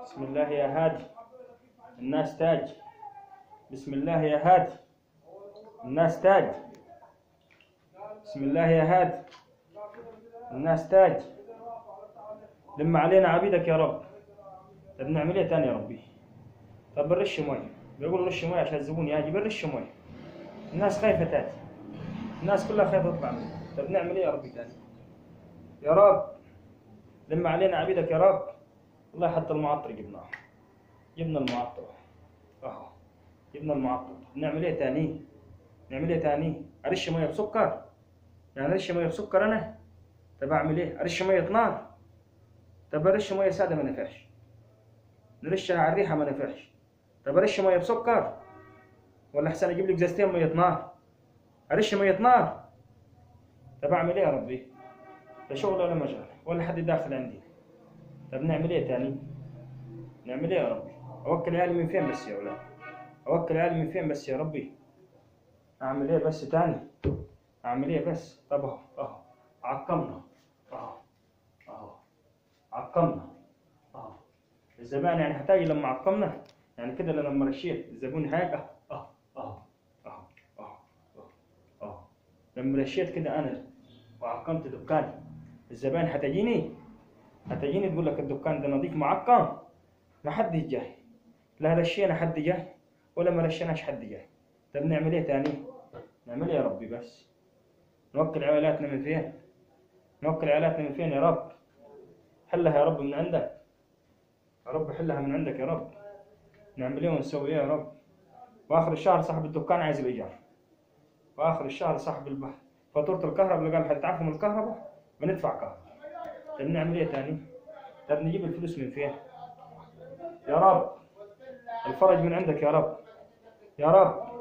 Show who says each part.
Speaker 1: بسم الله يا هادي الناس تاج. بسم الله يا هادي الناس تاج. بسم الله يا هادي الناس تاج. لم علينا عبيدك يا رب. طب نعمل ايه تاني يا ربي؟ طب بنرش ميه، بيقولوا رش ميه عشان الزبون يجي، بنرش ميه. الناس خايفه تاتي، الناس كلها خايفه تطلع منه. طب نعمل ايه يا ربي تاني؟ يا رب لم علينا عبيدك يا رب. والله حتى المعطر جبناه، جبنا المعطر اهو، جبنا المعطر. نعمل ايه تاني؟ نعمل ايه تاني؟ ارش ميه بسكر؟ يعني ارش ميه بسكر انا؟ طب اعمل ايه؟ ارش ميه نار؟ طب ارش ميه ساده ما نفعش، نرشها على الريحه ما نفعش. طب ارش ميه بسكر؟ ولا احسن اجيب لك ازازتين ميه نار؟ ارش ميه نار؟ طب اعمل ايه يا ربي؟ لا شغل ولا مجال ولا حد داخل عندي. طب نعمل ايه تاني؟ نعمل ايه يا ربي؟ اوكل عيالي من فين بس يا ولاد؟ اوكل عيالي من فين بس يا ربي؟ اعمل ايه بس تاني؟ اعمل ايه بس؟ طب اهو عقمنا، اهو اهو عقمنا اهو. الزبائن يعني هتاجي لما عقمنا؟ يعني كده لما رشيت الزبون هيجي اهو اهو اهو اهو اهو. لما رشيت كده انا وعقمت دكاني، الزبائن هتجيني تقول لك الدكان ده نظيف معقم. ما حد جاي، لا رشينا حد جاي ولا ما رشيناش حد جاي. طب نعمل ايه تاني؟ نعمل ايه يا ربي بس؟ نوكل عائلاتنا من فين؟ نوكل عائلاتنا من فين يا رب؟ حلها يا رب من عندك يا رب، حلها من عندك يا رب. نعمل ايه ونسوي ايه يا رب؟ واخر الشهر صاحب الدكان عايز الايجار، واخر الشهر صاحب فاتورة الكهرباء اللي قال هتدفعوا من الكهرباء بندفع كهرباء. طب نعمل ايه تاني؟ طب نجيب الفلوس من فين؟ يا رب الفرج من عندك يا رب، يا رب